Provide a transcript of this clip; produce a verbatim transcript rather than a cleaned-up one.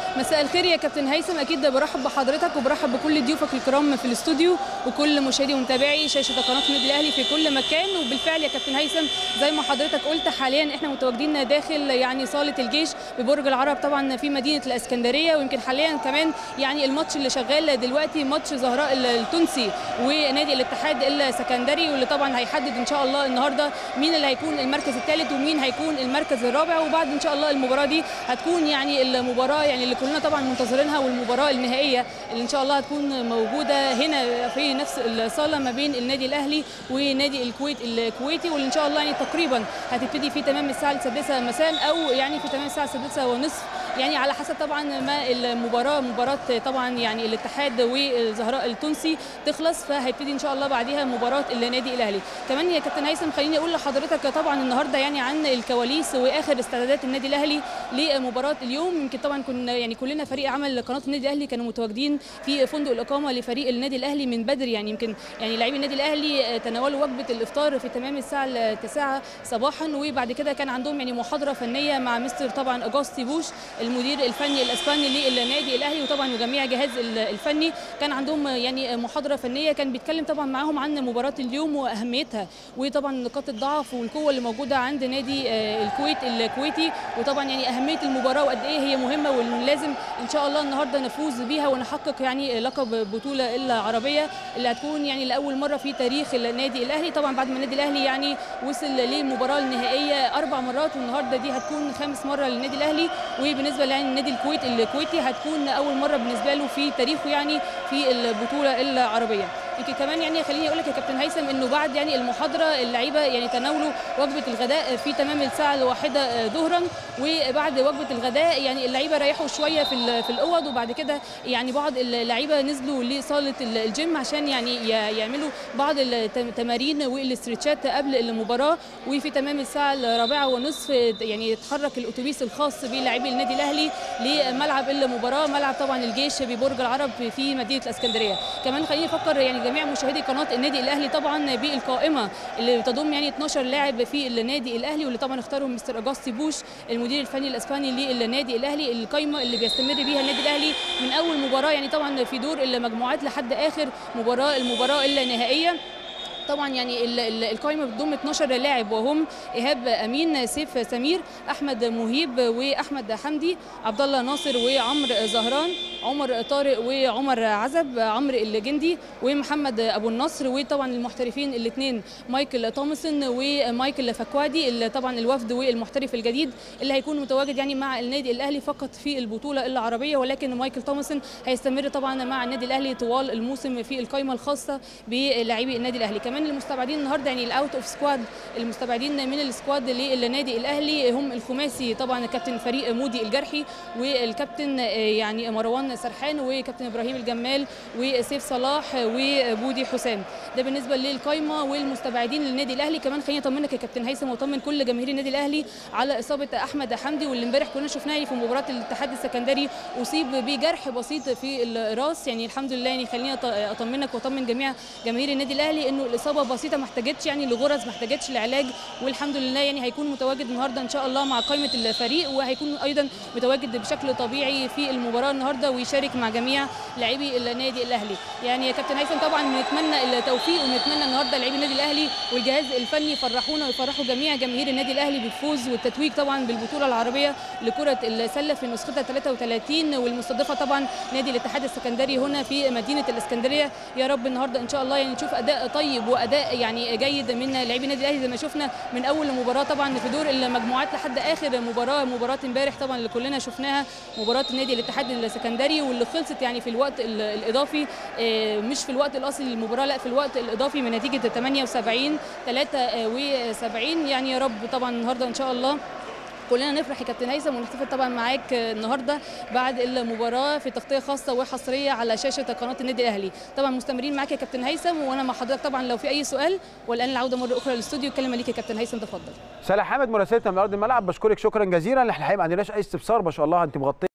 مساء الخير يا كابتن هيثم، اكيد برحب بحضرتك وبرحب بكل ضيوفك الكرام في الاستوديو وكل مشاهدي ومتابعي شاشه قناه النادي الاهلي في كل مكان. وبالفعل يا كابتن هيثم زي ما حضرتك قلت حاليا احنا متواجدين داخل يعني صاله الجيش ببرج العرب طبعا في مدينه الاسكندريه، ويمكن حاليا كمان يعني الماتش اللي شغال دلوقتي ماتش زهراء التونسي ونادي الاتحاد السكندري، واللي طبعا هيحدد ان شاء الله النهارده مين اللي هيكون المركز الثالث ومين هيكون المركز الرابع. وبعد ان شاء الله المباراه دي هتكون يعني المباراه يعني اللي كلنا طبعا منتظرينها، والمباراه النهائيه اللي ان شاء الله هتكون موجوده هنا في نفس الصاله ما بين النادي الاهلي ونادي الكويت الكويتي، واللي ان شاء الله يعني تقريبا هتبتدي في تمام الساعه السادسه مساء او يعني في تمام الساعه السادسه ونصف، يعني على حسب طبعا ما المباراه مباراه طبعا يعني الاتحاد والزهراء التونسي تخلص، فهيبتدي ان شاء الله بعديها مباراه النادي الاهلي. كمان يا كابتن هيثم خليني اقول لحضرتك طبعا النهارده يعني عن الكواليس واخر استعدادات النادي الاهلي لمباراه اليوم. يمكن طبعا كنا يعني كلنا فريق عمل قناه النادي الاهلي كانوا متواجدين في فندق الاقامه لفريق النادي الاهلي من بدري، يعني يمكن يعني لاعبي النادي الاهلي تناولوا وجبه الافطار في تمام الساعه التاسعه صباحا، وبعد كده كان عندهم يعني محاضره فنيه مع مستر طبعا اجاستي بوش المدير الفني الاسباني للنادي الاهلي، وطبعا وجميع جهاز الفني كان عندهم يعني محاضره فنيه كان بيتكلم طبعا معاهم عن مباراه اليوم واهميتها وطبعا نقاط الضعف والقوه اللي موجوده عند نادي الكويت الكويتي، وطبعا يعني اهميه المباراه وقد ايه هي مهمه ولازم ان شاء الله النهارده نفوز بيها ونحقق يعني لقب بطوله العربيه اللي هتكون يعني لاول مره في تاريخ النادي الاهلي، طبعا بعد ما النادي الاهلي يعني وصل للمباراه النهائيه اربع مرات، والنهارده دي هتكون خامس مره للنادي الاهلي، وبالنسبه يعني النادي الكويت الكويتي هتكون اول مره بالنسبه له في تاريخه يعني في البطوله العربيه. يمكن كمان يعني خليني اقول لك يا كابتن هيثم انه بعد يعني المحاضره اللعيبه يعني تناولوا وجبه الغداء في تمام الساعه الواحده ظهرا، وبعد وجبه الغداء يعني اللعيبه ريحوا شويه في في الاوض، وبعد كده يعني بعض اللعيبه نزلوا لصاله الجيم عشان يعني يعملوا بعض التمارين والاسترتشات قبل المباراه، وفي تمام الساعه الرابعه ونصف يعني يتحرك الاتوبيس الخاص بلاعبي النادي الاهلي لملعب المباراه ملعب طبعا الجيش ببرج العرب في مدينه الاسكندريه. كمان خليني افكر يعني جميع مشاهدي قناه النادي الاهلي طبعا بالقائمه اللي بتضم يعني اتناشر لاعب في النادي الاهلي، واللي طبعا اختارهم مستر اجاستي بوش المدير الفني الاسباني للنادي الاهلي، القائمه اللي بيستمر بيها النادي الاهلي من اول مباراه يعني طبعا في دور المجموعات لحد اخر مباراه المباراه النهائيه. طبعا يعني القائمه بتضم اتناشر لاعب وهم ايهاب امين، سيف سمير، احمد مهيب واحمد حمدي، عبد الله ناصر وعمرو زهران، عمر طارق وعمر عزب، عمرو الجندي ومحمد ابو النصر، وطبعا المحترفين الاثنين مايكل تومسون ومايكل فكوادي اللي طبعا الوفد والمحترف الجديد اللي هيكون متواجد يعني مع النادي الاهلي فقط في البطوله العربيه، ولكن مايكل تومسون هيستمر طبعا مع النادي الاهلي طوال الموسم في القائمه الخاصه بلاعبي النادي الاهلي. كمان المستبعدين النهارده يعني الاوت اوف سكواد المستبعدين من السكواد للنادي الاهلي هم الخماسي طبعا كابتن فريق مودي الجرحي والكابتن يعني مروان سرحان وكابتن ابراهيم الجمال وسيف صلاح وبودي حسام، ده بالنسبه للقائمه والمستبعدين للنادي الاهلي. كمان خليني اطمنك يا كابتن هيثم واطمن كل جماهير النادي الاهلي على اصابه احمد حمدي، واللي امبارح كنا شفناه في مباراه الاتحاد السكندري اصيب بجرح بسيط في الراس، يعني الحمد لله يعني خليني اطمنك واطمن جميع جماهير النادي الاهلي انه الاصابه بسيطه ما احتاجتش يعني لغرز ما احتاجتش لعلاج، والحمد لله يعني هيكون متواجد النهارده ان شاء الله مع قائمه الفريق، وهيكون ايضا متواجد بشكل طبيعي في المباراه النهارده ويشارك مع جميع لاعبي النادي الاهلي. يعني يا كابتن هيثم طبعا بنتمنى التوفيق ونتمنى النهارده لاعبي النادي الاهلي والجهاز الفني يفرحونا ويفرحوا جميع جماهير النادي الاهلي بالفوز والتتويج طبعا بالبطوله العربيه لكره السله في نسختها ثلاثة وثلاثين والمستضيفه طبعا نادي الاتحاد السكندري هنا في مدينه الاسكندريه. يا رب النهارده ان شاء الله يعني نشوف اداء طيب واداء يعني جيد من لاعبي النادي الاهلي زي ما شفنا من اول مباراه طبعا في دور المجموعات لحد اخر مباراه مباراه امبارح طبعا اللي كلنا شفناها مباراه النادي الاتحاد السكندري واللي خلصت يعني في الوقت الاضافي مش في الوقت الاصلي للمباراه لا في الوقت الاضافي من نتيجه ثمانية وسبعين ثلاثة وسبعين. يعني يا رب طبعا النهارده ان شاء الله كلنا نفرح يا كابتن هيثم ونحتفل طبعا معاك النهارده بعد المباراه في تغطيه خاصه وحصريه على شاشه قناه النادي الاهلي. طبعا مستمرين معاك يا كابتن هيثم وانا مع حضرتك طبعا لو في اي سؤال، والان العوده مره اخرى للاستوديو. الكلمه ليك يا كابتن هيثم تفضل. سلا حامد مراسلتنا من ارض الملعب، بشكرك شكرا جزيلا. احنا الحقيقه ما عندناش اي استفسار، ما شاء الله انت مغطيه